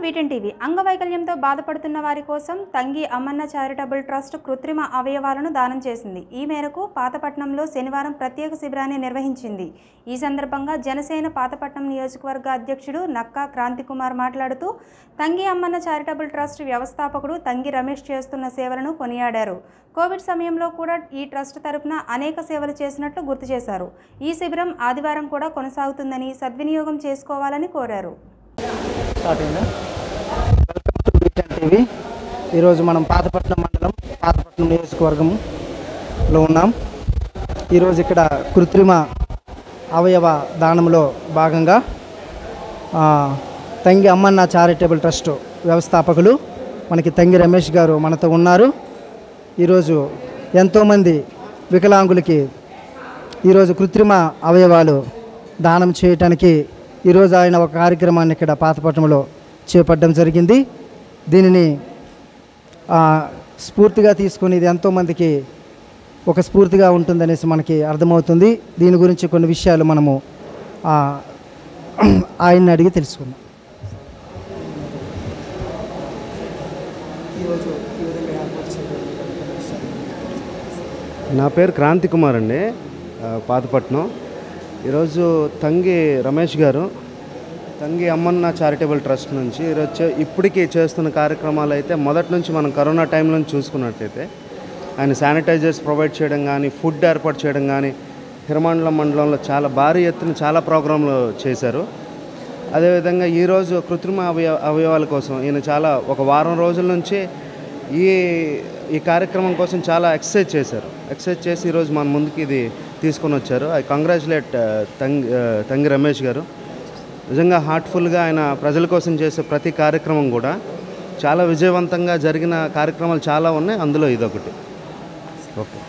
వీటెన్ TV అంగవైకల్యంతో బాధపడుతున్న వారి కోసం తంగి అమ్మన్న చారిటబుల్ ట్రస్ట్ కృత్రిమ అవయవాలను దానం చేసింది. ఈ మేరకు పాతపట్నంలో శనివారం ప్రత్యేక శిబిరాన్ని నిర్వహించింది. ఈ సందర్భంగా జనసేన పాతపట్నం నియోజకవర్గ అధ్యక్షుడు నక్కా క్రాంతికుమార్ మాట్లాడుతూ తంగి అమ్మన్న చారిటబుల్ ట్రస్ట్ వ్యవస్థాపకుడు తంగి రమేష్ చేస్తున్న సేవలను కొనియాడారు. కోవిడ్ సమయంలో కూడా ఈ ట్రస్ట్ తరపున అనేక సేవలు చేసినట్లు గుర్తు చేశారు. ఈ శిబిరం ఆదివారం కూడా కొనసాగుతుందని సద్వినియోగం చేసుకోవాలని కోరారు. టీవీ ఈరోజు మనం పాతపట్నం మండలం పాతపట్నం నియోజకవర్గంలో ఉన్నాం. ఈరోజు ఇక్కడ కృత్రిమ అవయవ దానంలో భాగంగా తంగి అమ్మన్న చారిటబుల్ ట్రస్ట్ వ్యవస్థాపకులు మనకి తంగి రమేష్ గారు మనతో ఉన్నారు. ఈరోజు ఎంతోమంది వికలాంగులకి ఈరోజు కృత్రిమ అవయవాలు దానం చేయటానికి ఈరోజు ఆయన ఒక కార్యక్రమాన్ని ఇక్కడ పాతపట్నంలో చేపట్టడం జరిగింది. దీనిని స్ఫూర్తిగా తీసుకుని ఇది ఎంతోమందికి ఒక స్ఫూర్తిగా ఉంటుందనేసి మనకి అర్థమవుతుంది. దీని గురించి కొన్ని విషయాలు మనము ఆయన్ని అడిగి తెలుసుకుందాం. నా పేరు క్రాంతికుమార్ అండి, పాతపట్నం. ఈరోజు తంగి రమేష్ గారు తంగి అమ్మన్న చారిటబుల్ ట్రస్ట్ నుంచి ఈరోజు ఇప్పటికీ చేస్తున్న కార్యక్రమాలు అయితే మొదటి నుంచి మనం కరోనా టైంలో చూసుకున్నట్టయితే ఆయన శానిటైజర్స్ ప్రొవైడ్ చేయడం కానీ, ఫుడ్ ఏర్పాటు చేయడం కానీ, హిరమండలం మండలంలో చాలా భారీ ఎత్తున చాలా ప్రోగ్రాంలు చేశారు. అదేవిధంగా ఈరోజు కృత్రిమ అవయవాల కోసం ఈయన చాలా ఒక వారం రోజుల నుంచి ఈ కార్యక్రమం కోసం చాలా ఎక్సర్సైజ్ చేసి ఈరోజు మన ముందుకి ఇది తీసుకొని వచ్చారు. ఐ కంగ్రాచులేట్ తంగి రమేష్ గారు. నిజంగా హార్ట్ఫుల్గా ఆయన ప్రజల కోసం చేసే ప్రతి కార్యక్రమం కూడా చాలా విజయవంతంగా జరిగిన కార్యక్రమాలు చాలా ఉన్నాయి, అందులో ఇదొకటి. ఓకే,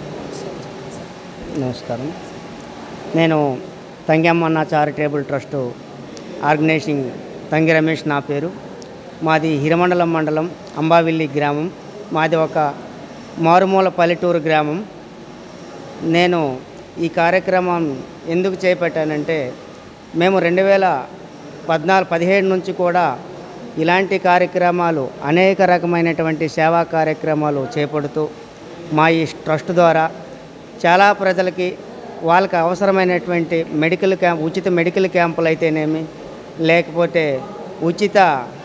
నమస్కారం. నేను Thangi Ammanna charitable trust organizing Thangi Ramesh నా పేరు. మాది హిరమండలం మండలం అంబావిల్లి గ్రామం. మాది ఒక మారుమూల పల్లెటూరు గ్రామం. నేను ఈ కార్యక్రమం ఎందుకు చేపట్టానంటే మేము 2017 నుంచి కూడా ఇలాంటి కార్యక్రమాలు అనేక రకమైనటువంటి సేవా కార్యక్రమాలు చేపడుతూ మా ఈ ట్రస్ట్ ద్వారా చాలా ప్రజలకి వాళ్ళకి అవసరమైనటువంటి ఉచిత మెడికల్ క్యాంపులు అయితేనేమి, లేకపోతే ఉచిత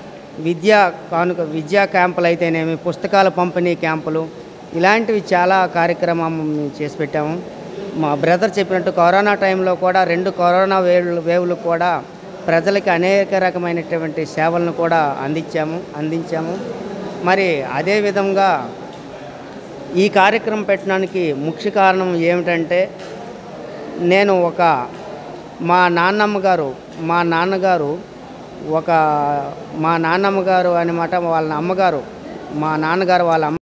విద్యా క్యాంపులు అయితేనేమి, పుస్తకాల పంపిణీ క్యాంపులు, ఇలాంటివి చాలా కార్యక్రమం చేసి పెట్టాము. మా బ్రదర్ చెప్పినట్టు కరోనా టైంలో కూడా 2 కరోనా వేవ్లు కూడా ప్రజలకి అనేక రకమైనటువంటి సేవలను కూడా అందించాము. మరి అదేవిధంగా ఈ కార్యక్రమం పెట్టడానికి ముఖ్య కారణం ఏమిటంటే నేను మా నాన్నమ్మగారు అనమాట, వాళ్ళ అమ్మగారు, మా నాన్నగారు వాళ్ళ